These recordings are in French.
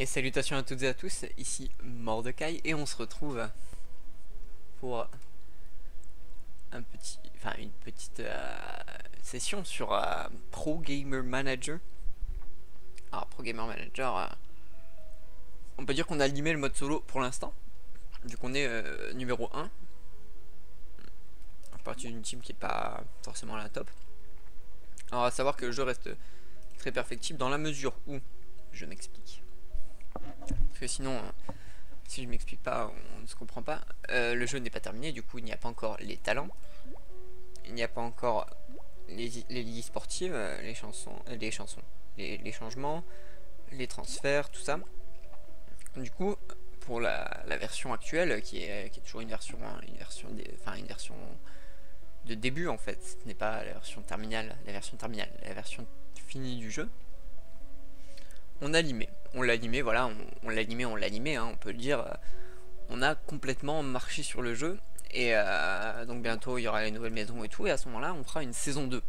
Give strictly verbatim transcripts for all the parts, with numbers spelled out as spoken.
Et salutations à toutes et à tous, ici Mordecai et on se retrouve pour un petit, enfin une petite euh, session sur euh, Pro Gamer Manager. Alors Pro Gamer Manager, euh, on peut dire qu'on a limé le mode solo pour l'instant, vu qu'on est euh, numéro un. On fait partie d'une team qui est pas forcément la top. Alors à savoir que le jeu reste très perfectible dans la mesure où, je m'explique. Parce que sinon, si je m'explique pas, on ne se comprend pas. Euh, le jeu n'est pas terminé, du coup il n'y a pas encore les talents. Il n'y a pas encore les, les ligues sportives, les chansons, les chansons, les, les changements, les transferts, tout ça. Du coup, pour la, la version actuelle, qui est, qui est toujours une version, une version, des, enfin une version de début en fait, ce n'est pas la version terminale, la version terminale, la version finie du jeu. On a limé, on l'a limé, voilà, on, on l'a limé, on l'a limé, hein, on peut le dire. On a complètement marché sur le jeu. Et euh, donc bientôt il y aura les nouvelles maisons et tout, et à ce moment là on fera une saison deux.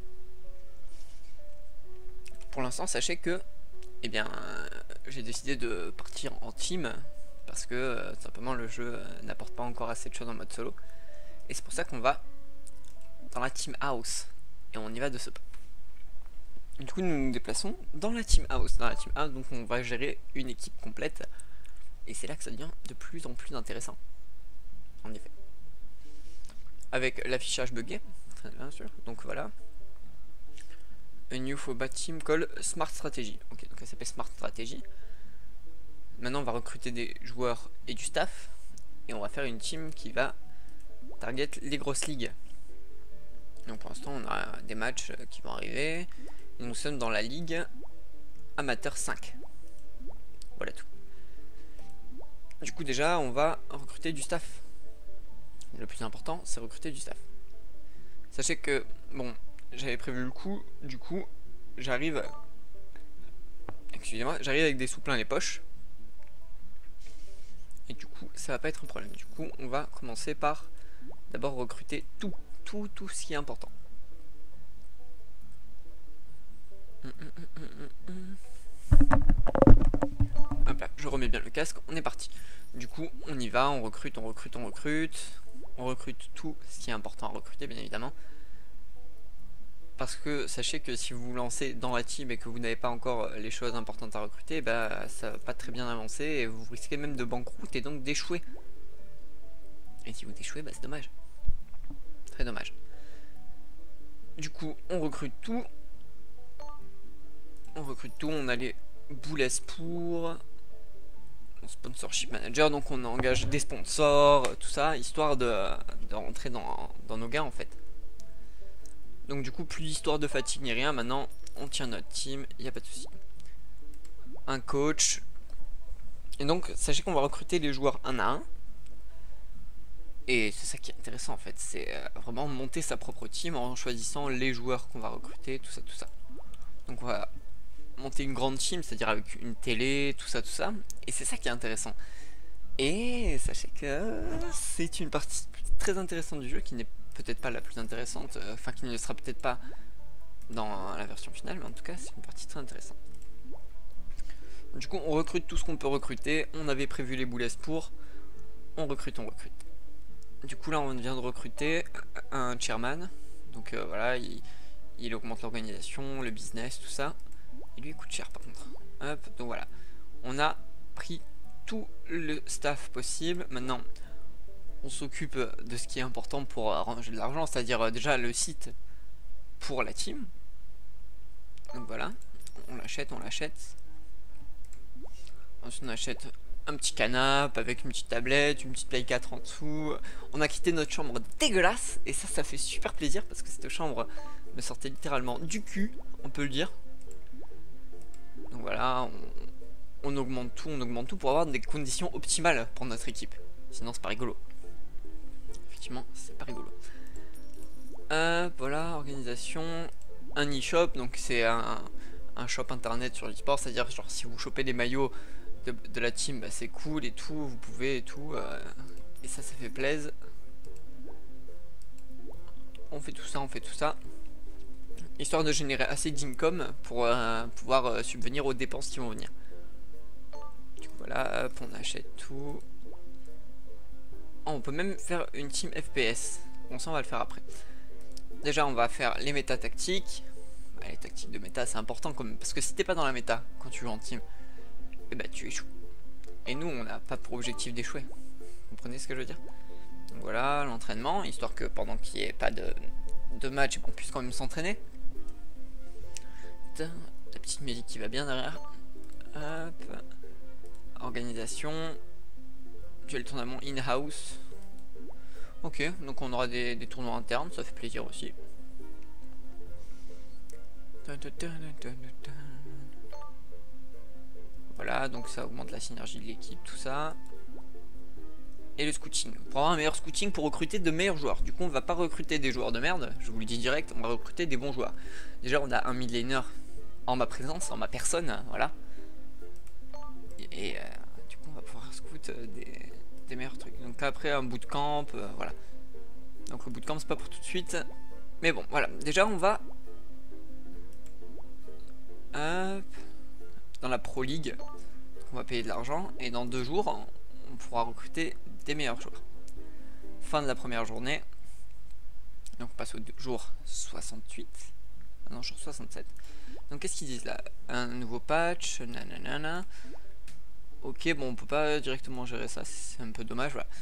Pour l'instant sachez que eh bien euh, j'ai décidé de partir en team parce que euh, simplement le jeu euh, n'apporte pas encore assez de choses en mode solo. Et c'est pour ça qu'on va dans la team house. Et on y va de ce pas. Du coup nous nous déplaçons dans la team house. Dans la team house, donc on va gérer une équipe complète. Et c'est là que ça devient de plus en plus intéressant. En effet. Avec l'affichage buggé, très bien sûr. Donc voilà. A new FOBA team call Smart Strategy. Ok, donc elle s'appelle Smart Strategy. Maintenant on va recruter des joueurs et du staff. Et on va faire une team qui va target les grosses ligues. Donc pour l'instant on a des matchs qui vont arriver. Et nous sommes dans la ligue amateur cinq. Voilà tout. Du coup déjà on va recruter du staff. Le plus important c'est recruter du staff. Sachez que bon, j'avais prévu le coup, du coup j'arrive, excusez-moi, j'arrive avec des sous plein les poches. Et du coup ça va pas être un problème. Du coup on va commencer par d'abord recruter tout, tout, tout ce qui est important. Hop là, je remets bien le casque, on est parti. Du coup on y va, on recrute, on recrute, on recrute. On recrute tout ce qui est important à recruter bien évidemment. Parce que sachez que si vous vous lancez dans la team et que vous n'avez pas encore les choses importantes à recruter, bah ça va pas très bien avancer et vous risquez même de banqueroute et donc d'échouer. Et si vous échouez, bah c'est dommage. Très dommage. Du coup, on recrute tout. On recrute tout, on a les boulets pour sponsorship manager, donc on engage des sponsors, tout ça, histoire de, de rentrer dans, dans nos gains en fait. Donc du coup plus d'histoire de fatigue ni rien, maintenant on tient notre team, il n'y a pas de souci. Un coach. Et donc sachez qu'on va recruter les joueurs un à un. Et c'est ça qui est intéressant en fait, c'est vraiment monter sa propre team en choisissant les joueurs qu'on va recruter, tout ça, tout ça. Donc on va monter une grande team, c'est-à-dire avec une télé, tout ça, tout ça. Et c'est ça qui est intéressant. Et sachez que c'est une partie très intéressante du jeu qui n'est peut-être pas la plus intéressante, enfin qui ne sera peut-être pas dans la version finale, mais en tout cas c'est une partie très intéressante. Du coup on recrute tout ce qu'on peut recruter, on avait prévu les boulets pour, on recrute, on recrute. Du coup là on vient de recruter un chairman, donc euh, voilà, il, il augmente l'organisation, le business, tout ça. Et lui il coûte cher par contre. Hop, donc voilà, on a pris tout le staff possible. Maintenant on s'occupe de ce qui est important pour ranger de l'argent, c'est-à-dire déjà le site pour la team. Donc voilà, on l'achète, on l'achète. Ensuite on achète un petit canapé avec une petite tablette, une petite Play quatre en dessous. On a quitté notre chambre dégueulasse et ça, ça fait super plaisir parce que cette chambre me sortait littéralement du cul, on peut le dire. Donc voilà, on, on augmente tout, on augmente tout pour avoir des conditions optimales pour notre équipe. Sinon c'est pas rigolo. Effectivement, c'est pas rigolo. Euh, voilà, organisation, un e-shop, donc c'est un, un shop internet sur l'e-sport, c'est-à-dire genre si vous chopez des maillots de, de la team, bah, c'est cool et tout, vous pouvez et tout, euh, et ça, ça fait plaisir. On fait tout ça, on fait tout ça, histoire de générer assez d'income pour euh, pouvoir euh, subvenir aux dépenses qui vont venir. Du voilà, hop, on achète tout. Oh, on peut même faire une team F P S. Bon, ça on va le faire après. Déjà on va faire les méta tactiques. Bah, les tactiques de méta c'est important quand même, parce que si t'es pas dans la méta quand tu joues en team, et bah tu échoues. Et nous on n'a pas pour objectif d'échouer. Vous comprenez ce que je veux dire? Donc voilà l'entraînement, histoire que pendant qu'il n'y ait pas de, de match, on puisse quand même s'entraîner. La petite musique qui va bien derrière. Hop. Organisation. Duel tournament in-house. Ok, donc on aura des, des tournois internes, ça fait plaisir aussi. Voilà, donc ça augmente la synergie de l'équipe, tout ça. Et le scouting. Pour avoir un meilleur scouting, pour recruter de meilleurs joueurs. Du coup, on va pas recruter des joueurs de merde, je vous le dis direct, on va recruter des bons joueurs. Déjà, on a un mid laner en ma présence, en ma personne, voilà. Et, et euh, du coup, on va pouvoir scout euh, des, des meilleurs trucs. Donc après, un bootcamp, euh, voilà. Donc le bootcamp, c'est pas pour tout de suite. Mais bon, voilà. Déjà, on va... Hop. Dans la Pro League, on va payer de l'argent. Et dans deux jours, on pourra recruter des meilleurs joueurs. Fin de la première journée. Donc on passe au jour soixante-huit. Ah non, jour soixante-sept. Donc qu'est-ce qu'ils disent là? Un nouveau patch, nanana. Ok, bon, on peut pas directement gérer ça, c'est un peu dommage, voilà.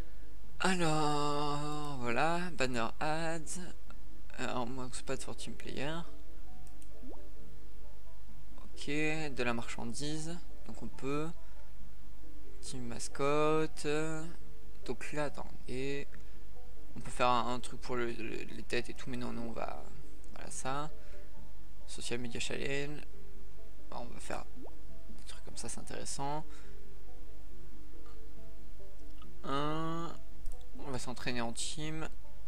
Alors, voilà, banner ads. Alors, max pas for team player. Ok, de la marchandise. Donc on peut. Team mascotte. Donc là, attends. Et on peut faire un, un truc pour le, le, les têtes et tout, mais non, non, on va. Voilà ça. Social media challenge. On va faire des trucs comme ça, c'est intéressant. Un. On va s'entraîner en team.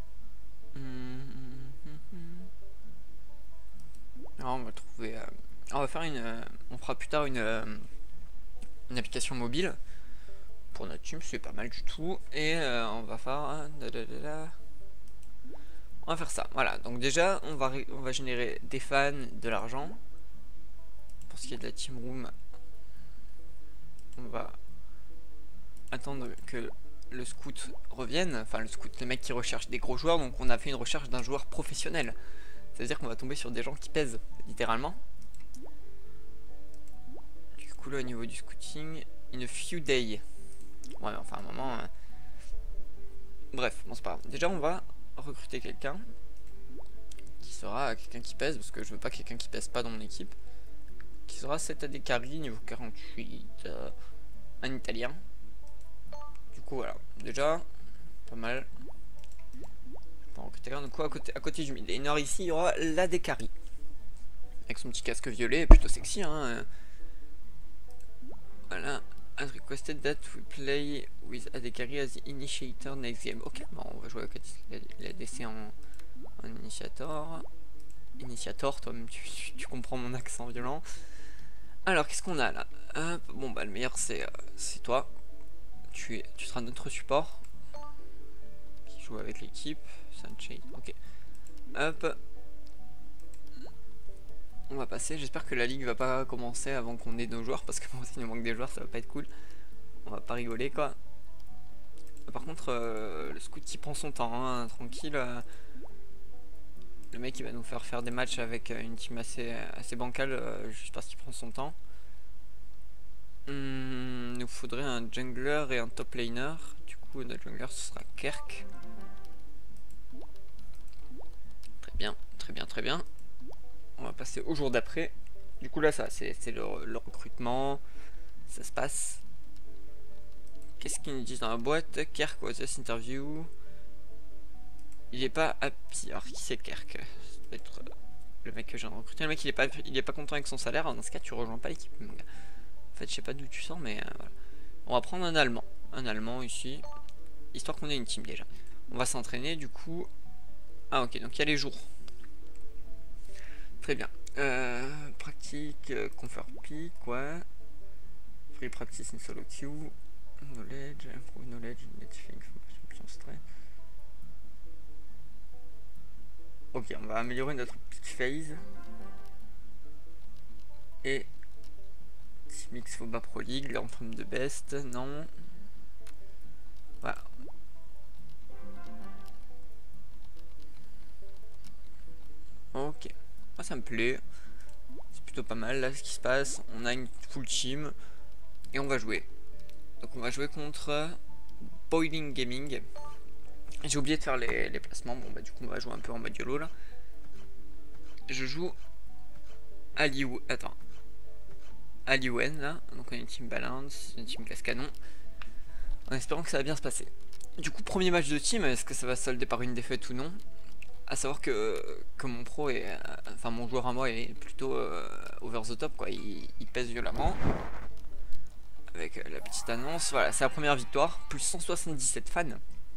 Alors, on va trouver. Euh, on va faire une. Euh, on fera plus tard une, euh, une application mobile pour notre team, c'est pas mal du tout. Et euh, on va faire. On va faire ça. Voilà. Donc déjà, on va on va générer des fans, de l'argent. Pour ce qui est de la team room, on va attendre que le scout revienne. Enfin, le scout, les mecs qui recherchent des gros joueurs. Donc on a fait une recherche d'un joueur professionnel. C'est-à-dire qu'on va tomber sur des gens qui pèsent, littéralement. Du coup, là, au niveau du scouting, in a few days. Ouais, enfin, un moment... Euh... Bref, bon, c'est pas grave. Déjà, on va recruter quelqu'un qui sera quelqu'un qui pèse, parce que je veux pas quelqu'un qui pèse pas dans mon équipe. Qui sera sept A D carry, niveau quarante-huit. Euh, un italien. Du coup, voilà. Déjà, pas mal. Du coup, à côté, à côté du mid laner, ici, il y aura l'A D carry. Avec son petit casque violet, plutôt sexy, hein. Voilà. As requested that we play with A D carry as the initiator next game. Ok, bon, on va jouer avec l'A D C en, en initiator. Initiator, toi-même, tu, tu comprends mon accent violent. Alors, qu'est-ce qu'on a là? Hop, bon, bah, le meilleur, c'est euh, toi. Tu, tu seras notre support. Qui joue avec l'équipe. Sunshade, ok. Hop. On va passer, j'espère que la ligue va pas commencer avant qu'on ait nos joueurs, parce que bon, s'il nous manque des joueurs ça va pas être cool. On va pas rigoler quoi. Par contre euh, le scout qui prend son temps, hein, tranquille. Euh, le mec il va nous faire faire des matchs avec euh, une team assez, assez bancale, euh, juste parce qu'il prend son temps. Hum, il nous faudrait un jungler et un top laner. Du coup notre jungler ce sera Kerk. Très bien, très bien, très bien. On va passer au jour d'après. Du coup là ça c'est le, le recrutement. Ça se passe. Qu'est-ce qu'ils nous disent dans la boîte? Kerk was this interview. Il est pas happy. Alors qui c'est Kerk? Ça doit être le mec que j'ai recruté. Le mec il est pas il est pas content avec son salaire. Dans ce cas tu rejoins pas l'équipe. En fait je sais pas d'où tu sors mais euh, voilà. On va prendre un allemand. Un allemand ici. Histoire qu'on ait une team déjà. On va s'entraîner du coup. Ah ok donc il y a les jours. Très bien. Euh, pratique, euh, comfort peak, ouais. Free practice in solo queue. Knowledge, improve knowledge, native information strength. Ok, on va améliorer notre peak phase. Et Mix Foba Pro League, l'empreinte de Best, non. Voilà. Ok, moi ça me plaît. C'est plutôt pas mal là ce qui se passe. On a une full team et on va jouer. Donc on va jouer contre Boiling Gaming. J'ai oublié de faire les, les placements. Bon bah du coup on va jouer un peu en mode YOLO là. Je joue à Liu... Attends. À Liwen là. Donc on a une team balance, une team glace canon. En espérant que ça va bien se passer. Du coup premier match de team, est-ce que ça va se solder par une défaite ou non? À savoir que, que mon pro est, euh, enfin mon joueur à moi est plutôt euh, over the top quoi, il, il pèse violemment. Avec euh, la petite annonce, voilà, c'est la première victoire, plus cent soixante-dix-sept fans.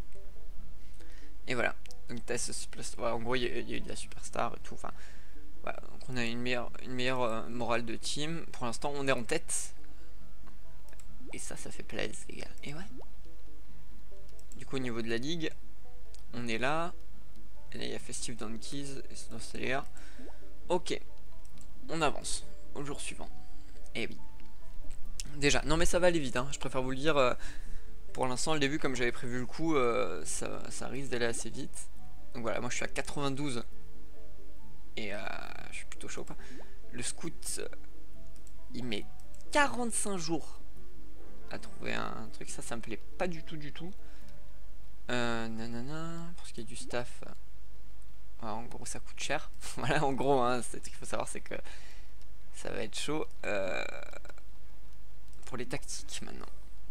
Et voilà, donc t'as ce voilà, en gros il y, y a eu de la superstar et tout, enfin voilà, donc on a une meilleure, une meilleure euh, morale de team. Pour l'instant on est en tête. Et ça, ça fait plaisir les gars, et ouais. Du coup au niveau de la ligue, on est là. Et là il y a Festive Donkeys et Snowslayer. Ok, on avance au jour suivant. Et oui. Déjà, non mais ça va aller vite, hein. Je préfère vous le dire. Euh, pour l'instant, le début, comme j'avais prévu le coup, euh, ça, ça risque d'aller assez vite. Donc voilà, moi je suis à quatre-vingt-douze. Et euh, je suis plutôt chaud quoi. Le scout, euh, il met quarante-cinq jours à trouver un truc. Ça, ça me plaît pas du tout, du tout. Euh, nanana, pour ce qui est du staff. Ouais, en gros ça coûte cher. Voilà en gros hein, ce qu'il faut savoir c'est que ça va être chaud euh, pour les tactiques maintenant.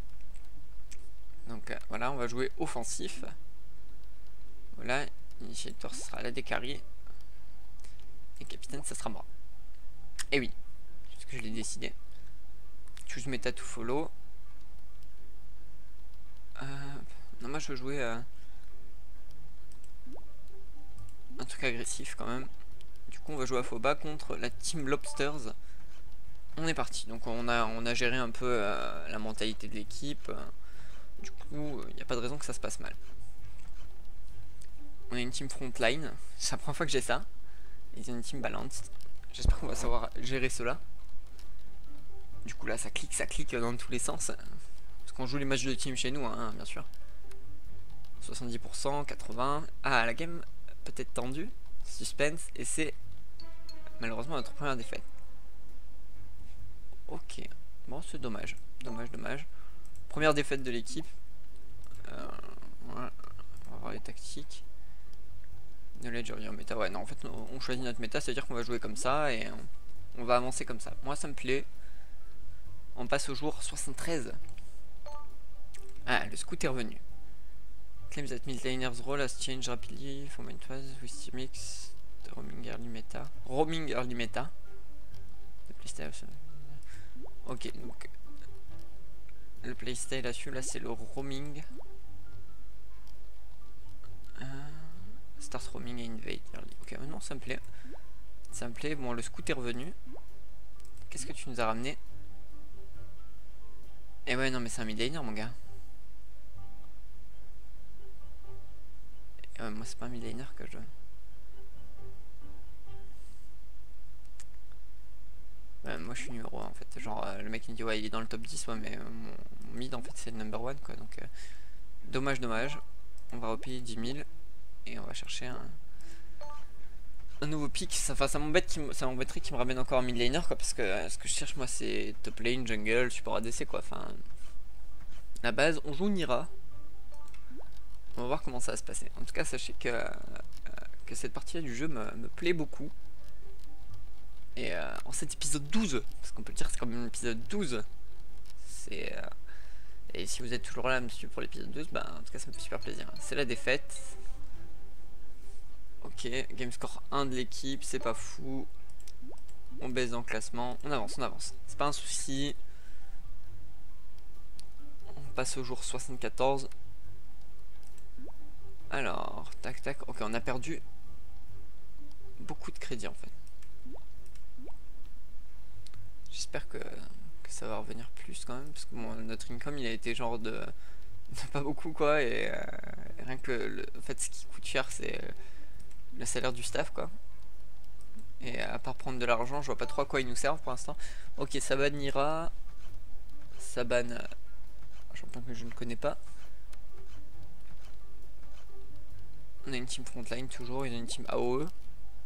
Donc euh, voilà on va jouer offensif. Voilà, initiator ce sera la décarie. Et capitaine ça sera moi. Et oui, c'est ce que je l'ai décidé. Choose meta to follow. euh, Non moi je veux jouer euh, un truc agressif quand même. Du coup on va jouer à Foba contre la team Lobsters. On est parti, donc on a, on a géré un peu euh, la mentalité de l'équipe. Du coup il n'y a pas de raison que ça se passe mal. On a une team frontline, c'est la première fois que j'ai ça. Ils ont une team balanced. J'espère qu'on va savoir gérer cela. Du coup là ça clique, ça clique dans tous les sens. Parce qu'on joue les matchs de team chez nous hein, bien sûr. soixante-dix pour cent, quatre-vingts. Ah la game peut-être tendue. Suspense et c'est malheureusement notre première défaite. Ok, bon c'est dommage, dommage, dommage. Première défaite de l'équipe. Euh, voilà. On va voir les tactiques. Knowledge of your méta, ouais non en fait on choisit notre méta, c'est à dire qu'on va jouer comme ça et on, on va avancer comme ça. Moi ça me plaît. On passe au jour soixante-treize. Ah le scout est revenu. Claims that midlaner's role has changed rapidly from when it was with Team Mix. The roaming early meta. Roaming early meta. The playstyle. Ok donc le playstyle là-dessus là c'est le roaming. Euh, start roaming et invade early. Ok maintenant ça me plaît. Ça me plaît. Bon le scout est revenu. Qu'est-ce que tu nous as ramené? Et ouais non mais c'est un midlaner mon gars. Et ouais moi c'est pas un midlaner que je... Ouais, moi je suis numéro un en fait. Genre euh, le mec il me dit ouais il est dans le top dix ouais mais euh, mon, mon mid en fait c'est le number one quoi. Donc euh, dommage dommage. On va repayer dix mille. Et on va chercher un, un nouveau pick. Ça, enfin, ça m'embêterait qu'il me ramène encore un mid laner quoi. Parce que euh, ce que je cherche moi c'est top lane, jungle, support A D C quoi. Enfin la base on joue Nira. On va voir comment ça va se passer. En tout cas sachez que, euh, que cette partie là du jeu me, me plaît beaucoup. Et euh, en cet épisode douze, parce qu'on peut le dire c'est quand même l'épisode douze. C'est euh, et si vous êtes toujours là monsieur pour l'épisode douze, bah en tout cas ça me fait super plaisir. C'est la défaite. Ok, game score un de l'équipe, c'est pas fou. On baisse dans le classement, on avance, on avance. C'est pas un souci. On passe au jour soixante-quatorze. Alors, tac tac, ok on a perdu beaucoup de crédit en fait. J'espère que, que ça va revenir plus quand même, parce que bon, notre income il a été genre de, de pas beaucoup quoi, et euh, rien que le, en fait ce qui coûte cher c'est le salaire du staff quoi. Et à part prendre de l'argent, je vois pas trop à quoi il nous servent pour l'instant. Ok, ça va Nira. ça banne euh, un champion que je ne connais pas. On a une team frontline toujours, ils ont une team A O E.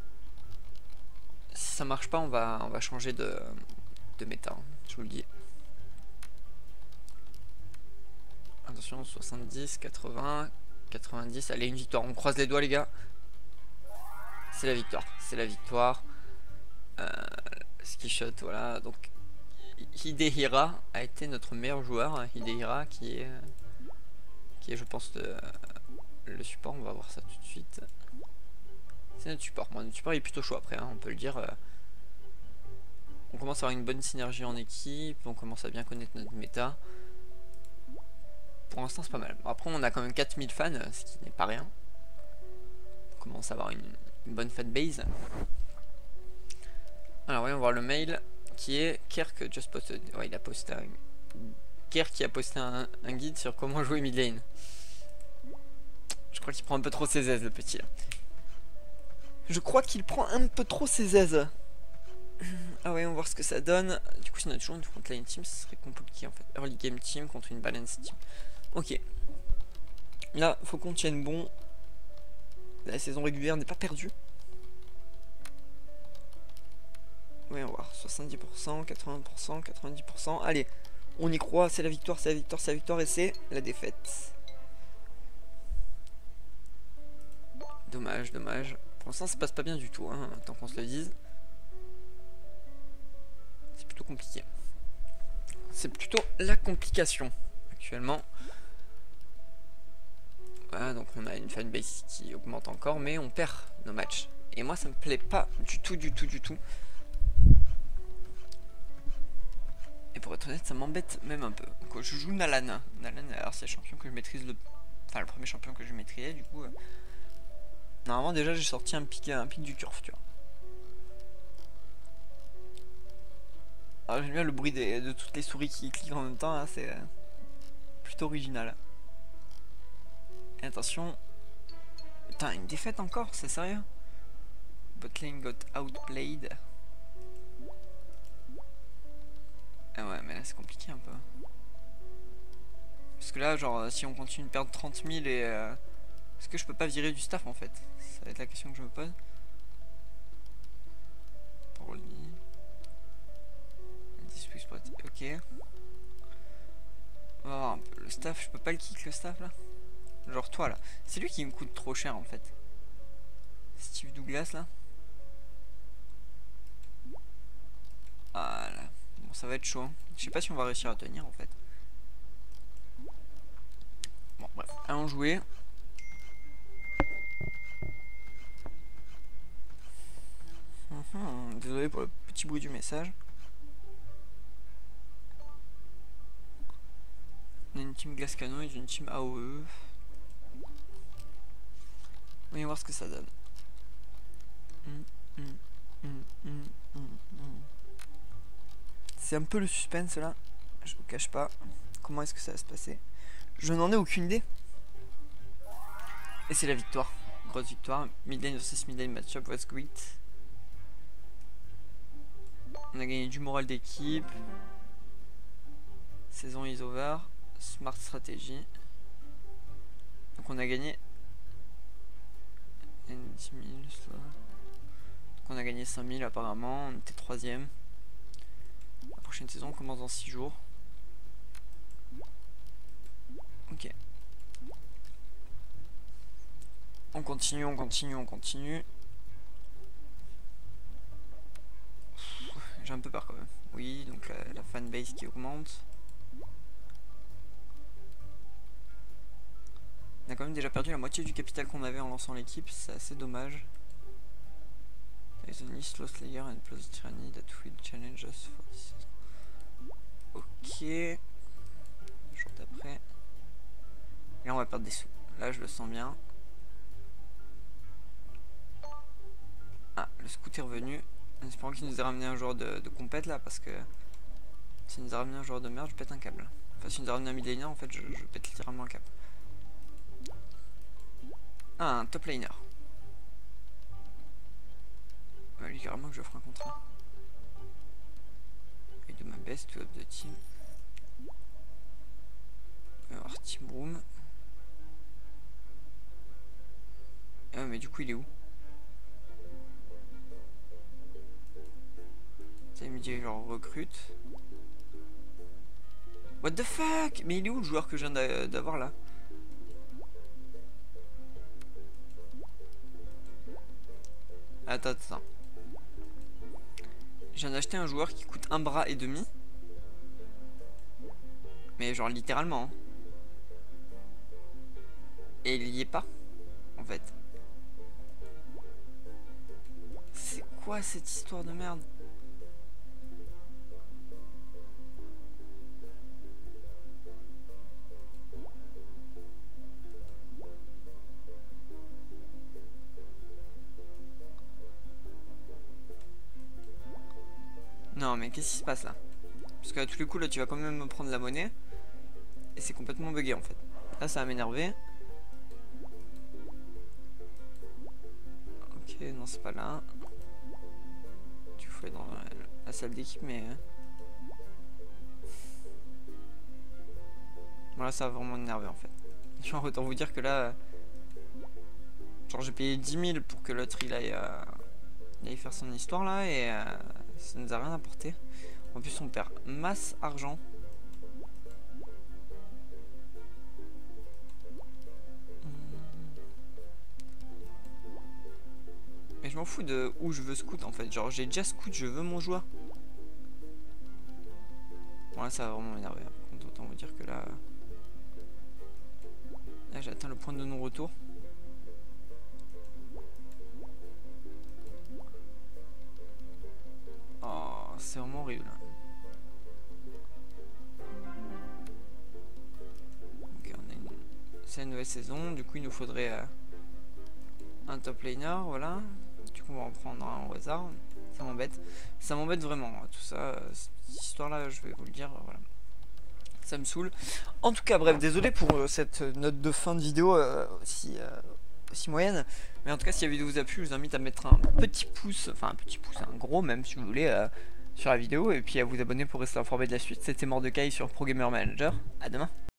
Si ça marche pas, on va, on va changer de, de méta, hein, je vous le dis. Attention, soixante-dix, quatre-vingts, quatre-vingt-dix. Allez, une victoire. On croise les doigts, les gars. C'est la victoire. C'est la victoire. Euh, ski shot, voilà. Donc, Hidehira a été notre meilleur joueur. Hidehira qui est, qui est, je pense, de, le support. On va voir ça tout de suite. C'est notre support. Bon, notre support il est plutôt chaud après, hein, on peut le dire. On commence à avoir une bonne synergie en équipe. On commence à bien connaître notre méta. Pour l'instant, c'est pas mal. Bon, après, on a quand même quatre mille fans, ce qui n'est pas rien. On commence à avoir une, une bonne fanbase. Alors, voyons voir le mail qui est Kirk just posted. Ouais, il a posté un... Kirk qui a posté un, un guide sur comment jouer mid lane. Je crois qu'il prend un peu trop ses aises, le petit là. Je crois qu'il prend un peu trop ses aises. Ah ouais, on va voir ce que ça donne. Du coup, si on a toujours une frontline team, ce serait compliqué en fait. Early game team contre une balance team. Ok. Là, faut qu'on tienne bon. La saison régulière n'est pas perdue. Oui, on va voir. soixante-dix pour cent, quatre-vingts pour cent, quatre-vingt-dix pour cent. Allez, on y croit. C'est la victoire, c'est la victoire, c'est la victoire. Et c'est la défaite. Dommage, dommage. Pour l'instant, ça passe pas bien du tout, hein, tant qu'on se le dise. C'est plutôt compliqué. C'est plutôt la complication actuellement. Voilà, donc on a une fanbase qui augmente encore, mais on perd nos matchs. Et moi, ça me plaît pas du tout, du tout, du tout. Et pour être honnête, ça m'embête même un peu. Donc, je joue Nalan. Nalan, alors c'est le champion que je maîtrise, le... enfin le premier champion que je maîtrisais, du coup. Euh... Normalement, déjà, j'ai sorti un pic, un pic du turf, tu vois. Alors, j'aime bien le bruit des, de toutes les souris qui cliquent en même temps, hein, c'est euh, plutôt original. Et attention. Putain, une défaite encore, c'est sérieux? Botlane got outplayed. Ah ouais, mais là c'est compliqué un peu. Parce que là, genre, si on continue de perdre trente mille et... Euh, est-ce que je peux pas virer du staff en fait? Ça va être la question que je me pose. Pour lui. dix plus ok. On va voir un peu. Le staff, je peux pas le kick le staff là? Genre toi là. C'est lui qui me coûte trop cher en fait. Steve Douglas là. Voilà. Bon, ça va être chaud. Hein. Je sais pas si on va réussir à tenir en fait. Bon, bref. Allons jouer. Hum, désolé pour le petit bruit du message. On a une team Glass Cannon et une team A O E. Voyons voir ce que ça donne. Hum, hum, hum, hum, hum, hum. C'est un peu le suspense là. Je vous cache pas. Comment est-ce que ça va se passer? Je n'en ai aucune idée. Et c'est la victoire. Grosse victoire. Mid lane versus mid lane matchup was great. On a gagné du moral d'équipe. Saison is over. Smart stratégie. Donc on a gagné dix mille. Donc on a gagné cinq mille apparemment. On était troisième. La prochaine saison on commence dans six jours. Ok. On continue, on continue, on continue. J'ai un peu peur quand même. Oui, donc la, la fanbase qui augmente. On a quand même déjà perdu la moitié du capital qu'on avait en lançant l'équipe, c'est assez dommage. There's only slow slayer and plus tyranny that will challenge us for this. Ok. Jour d'après. Et là on va perdre des sous. Là je le sens bien. Ah, le scout est revenu. En espérant qu'il nous ait ramené un joueur de, de compète là, parce que s'il nous a ramené un joueur de merde, je pète un câble. Enfin, s'il nous a ramené un mid laner, en fait, je, je pète littéralement un câble. Ah, un top laner. Bah, lui, carrément que je ferai un contrat. Et de ma best to up the team. du coup, il est où? Ça me dit genre recrute. What the fuck? Mais il est où le joueur que je viens d'avoir là? Attends, attends. Je viens d'acheter un joueur qui coûte un bras et demi. Mais genre littéralement. Hein. Et il y est pas, en fait. C'est quoi cette histoire de merde? Non mais qu'est-ce qui se passe là? Parce qu'à tous les coups là tu vas quand même me prendre la monnaie. Et c'est complètement bugué en fait. Là ça va m'énerver. Ok, non c'est pas là. Tu faut aller dans la salle d'équipe mais... Bon là ça va vraiment m'énerver en fait. Genre autant vous dire que là... Genre j'ai payé dix mille pour que l'autre il aille, euh, il aille faire son histoire là et euh, ça nous a rien apporté. En plus on perd masse argent. Mais je m'en fous de où je veux scout en fait. Genre j'ai déjà scout, je veux mon joueur. Bon là ça va vraiment m'énerver. Par contre autant vous dire que là... Là j'ai atteint le point de non-retour. Oh c'est vraiment horrible. Ok on a une... C'est une nouvelle saison. Du coup il nous faudrait euh, un top laner, voilà. Du coup on va en prendre un au hasard. Ça m'embête. Ça m'embête vraiment. Tout ça, cette histoire là je vais vous le dire, voilà. Ça me saoule. En tout cas, bref, désolé pour euh, cette note de fin de vidéo euh, aussi, euh, aussi moyenne. Mais en tout cas, si la vidéo vous a plu, je vous invite à mettre un petit pouce, enfin un petit pouce, un gros même si vous voulez, euh, sur la vidéo. Et puis à vous abonner pour rester informé de la suite. C'était Mordecai sur Pro Gamer Manager. À demain.